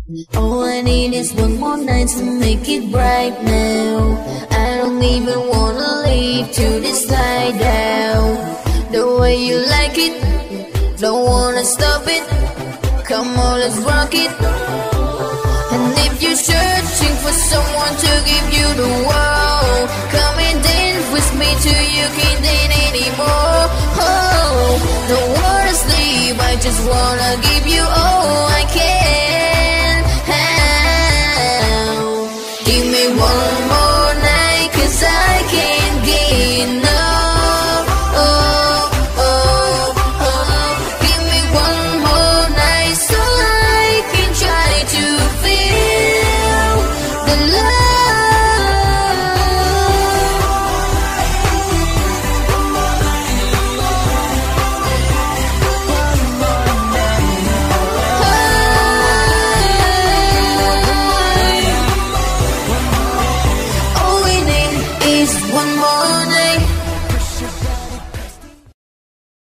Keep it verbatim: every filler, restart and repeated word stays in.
All I need is one more night to make it bright now. I don't even wanna leave till this light down. The way you like it, don't wanna stop it. Come on, let's rock it. And if you're searching for someone to give you the world, come and dance with me till you can't dance anymore. Oh, don't wanna sleep, I just wanna give you all. I